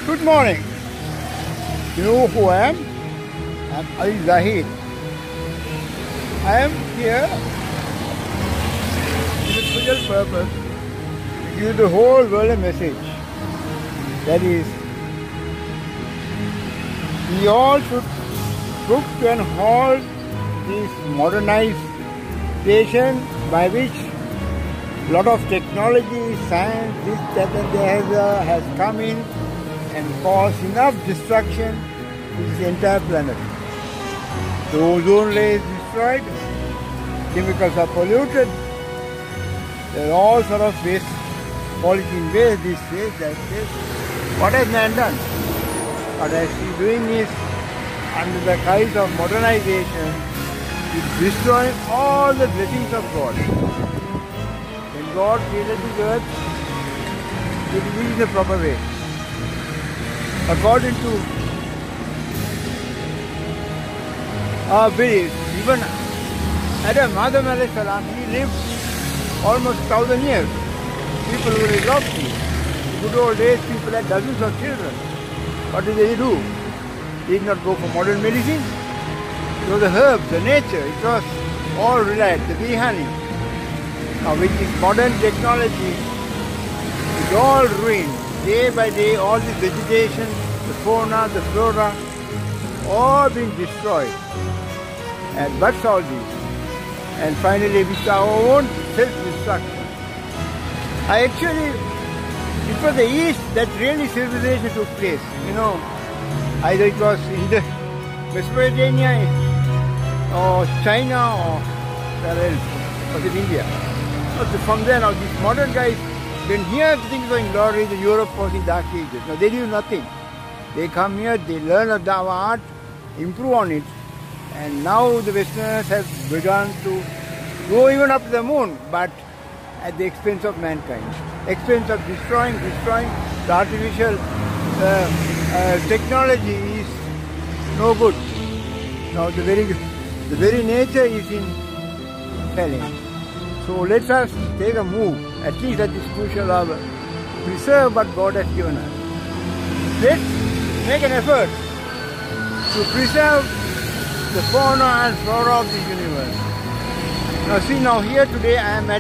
Good morning. You know who I am? I am Ali Zahir. I am here with a special purpose to give the whole world a message. That is, we all should look and halt this modernization by which a lot of technology, science, this, that and the other has come in and caused enough destruction to this entire planet. The ozone layer is destroyed, chemicals are polluted, there are all sort of waste, polythene waste, this waste, that waste. What has man done? What has he doing is, under the guise of modernization, is destroying all the blessings of God. When God created this earth, He did it in a proper way. According to our beliefs, even Adam alayhi salam, he lived almost 1,000 years. People were lofty. In good old days, people had dozens of children. What did they do? They did not go for modern medicine. It was the herbs, the nature. It was all relied, the bee honey. Now with this modern technology, it's all ruined. Day by day, all this vegetation, the fauna, the flora, all being destroyed. And what's all this? And finally, with our own self-destruction. It was the East that really civilization took place. You know, either it was in the Mesopotamia or China or where else, was it India? But from there now, these modern guys, when here things were in glory, the Europe was in dark ages. Now they do nothing. They come here, they learn of our art, improve on it, and now the Westerners have begun to go even up to the moon, but at the expense of mankind. Expense of destroying the artificial technology is no good. Now the very nature is in failing. So let us take a move, at least at this crucial hour, preserve what God has given us. Let's make an effort to preserve the fauna and flora of the universe. Now see, now here today I am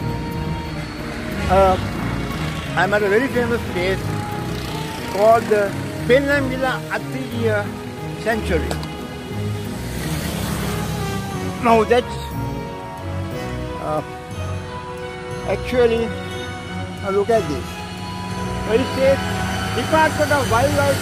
at a very famous place called the Penamila Athidia Sanctuary. Now that's actually, now look at this. It says Department of Wildlife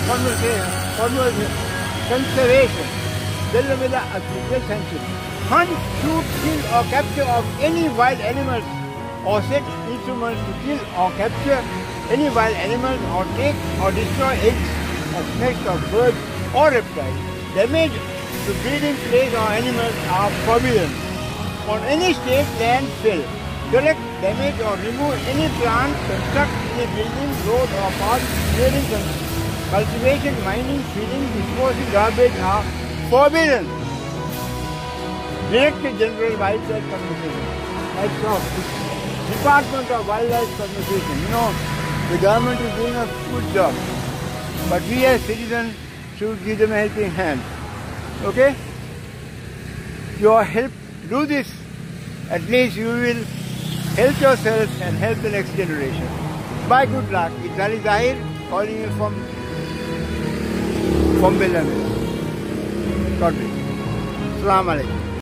Conservation, Penamila Athidia Sanctuary. Hunt, shoot, kill or capture of any wild animals or set instruments to kill or capture any wild animals or take or destroy eggs or snakes of birds or reptiles. Damage to breeding place or animals are forbidden. On any state land, fill. Collect, damage or remove any plant, construct any building, road or path, clearing, cultivation, mining, feeding, disposing garbage are forbidden. Director General Wildlife Conservation. That's all. Department of Wildlife Conservation. You know, the government is doing a good job. But we as citizens should give them a helping hand. Okay? Your help, do this. At least you will help yourself and help the next generation. Bye, good luck. It's Ali Zahir calling you from Bellamere. God bless. Assalamu alaikum.